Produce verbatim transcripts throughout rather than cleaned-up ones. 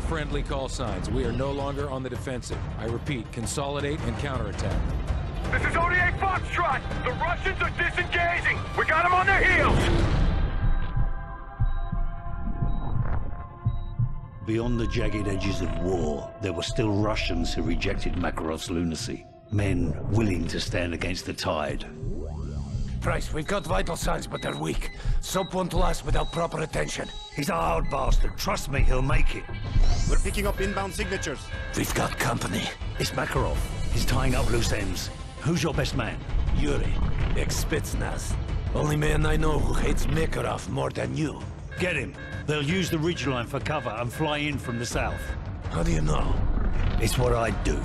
friendly call signs. We are no longer on the defensive. I repeat, consolidate and counterattack. This is O D A Foxtrot! The Russians are disengaging! We got them on their heels! Beyond the jagged edges of war, there were still Russians who rejected Makarov's lunacy. Men willing to stand against the tide. Price, we've got vital signs, but they're weak. Soap won't last without proper attention. He's a hard bastard. Trust me, he'll make it. We're picking up inbound signatures. We've got company. It's Makarov. He's tying up loose ends. Who's your best man? Yuri, ex-Spetsnaz. Only man I know who hates Makarov more than you. Get him. They'll use the ridgeline for cover and fly in from the south. How do you know? It's what I'd do.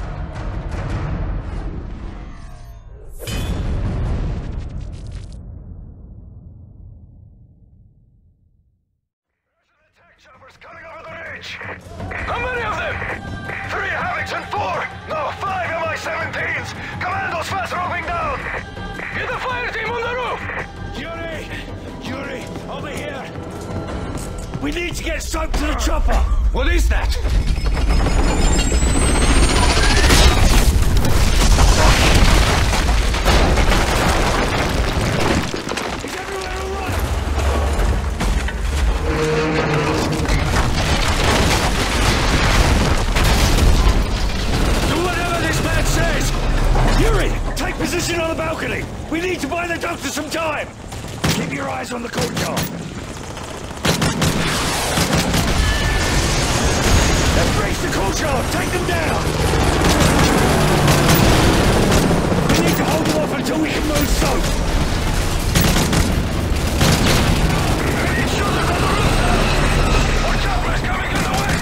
Coming over the ridge! How many of them? Three Havocs and four! No, five M I seventeens! Commandos fast roping down! Get the fire team on the roof! Yuri! Yuri, over here! We need to get soap to the chopper! What is that? Is everywhere alright? Do whatever this man says! Yuri, take position on the balcony! We need to buy the doctor some time! Keep your eyes on the courtyard. Let's race the courtyard! Take them down! We need to hold them off until we can move soap! Any shooters on the roof now! More choppers coming in the west!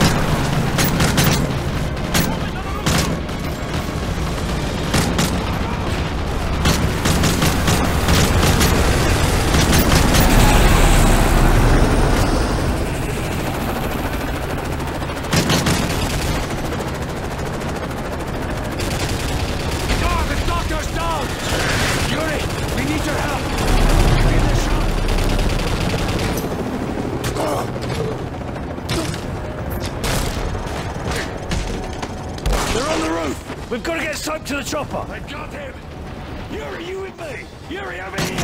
We've got to get soap to the chopper! I got him! Yuri, you with me? Yuri, over here!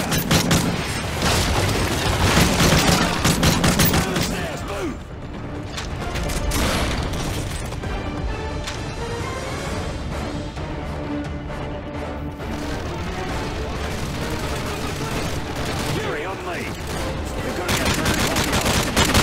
Down the stairs, move! Yuri, on me! We've got to get through the courtyard!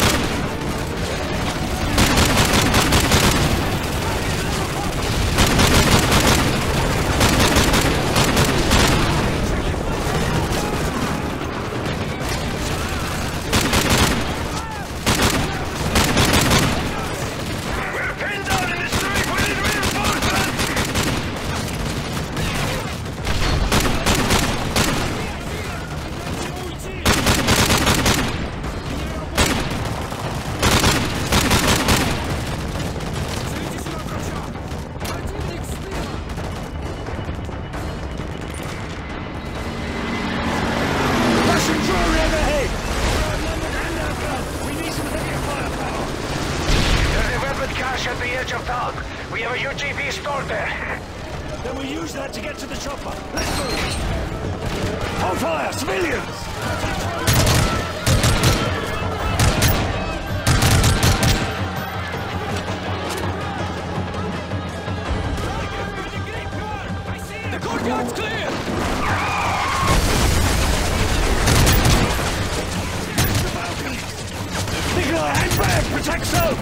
At the edge of town. We have a U G V stored there. Then we use that to get to the chopper. Let's move. On fire, civilians! The courtyard's clear! Nikolai, hang back! Protect soap!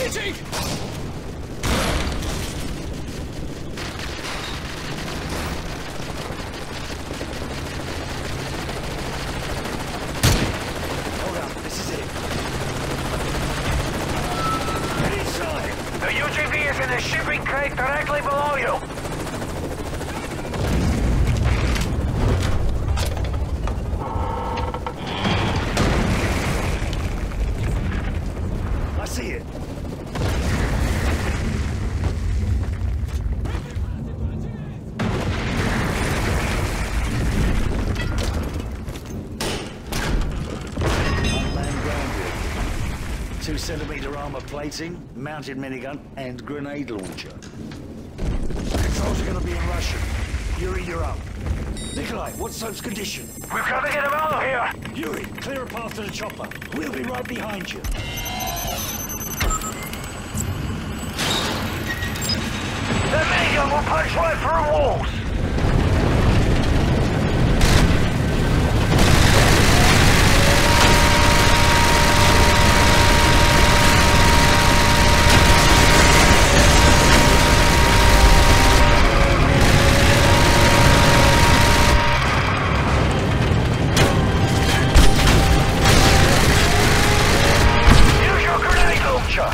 Hitting! Hold on, this is it. Get inside! The U G V is in a shipping crate directly below you! I see it. Unmanned ground vehicle. Two centimeter armor plating, mounted minigun, and grenade launcher. Controls are gonna be in Russian. Yuri, you're up. Nikolai, what's Soap's condition? We've got to get him out of here! Yuri, clear a path to the chopper. We'll be right behind you. That minigun will punch right through walls! Use your grenade launcher!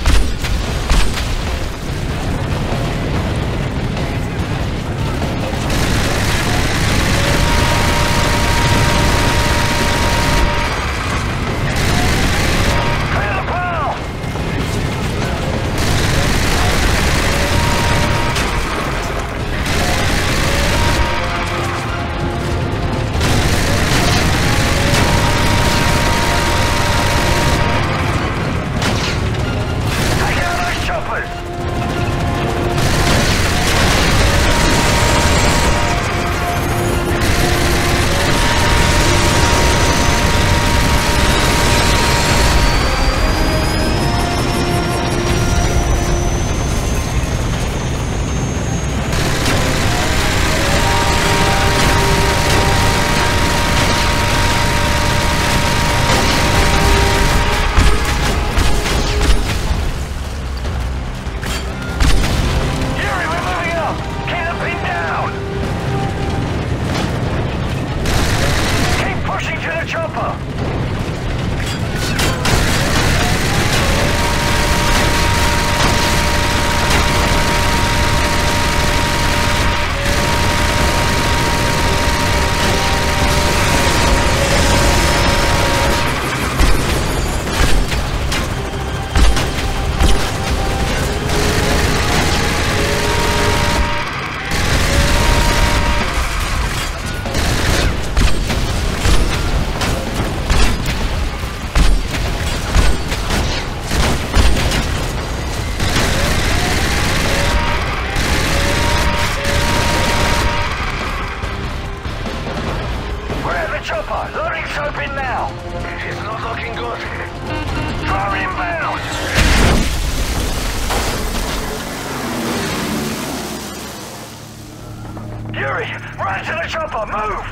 Yuri, run to the chopper, move!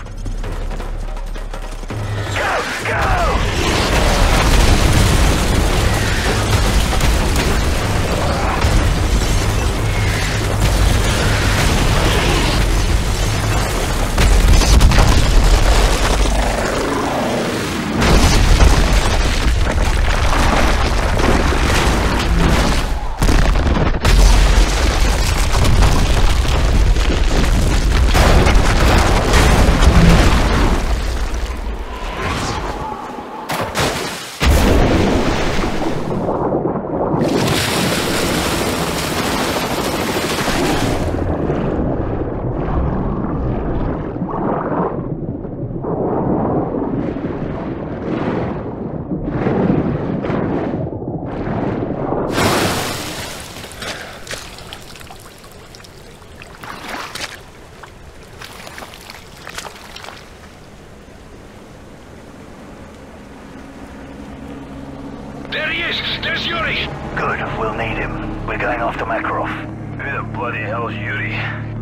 Go, go! There he is! There's Yuri! Good, we'll need him. We're going after Makarov. Who the bloody hell's Yuri?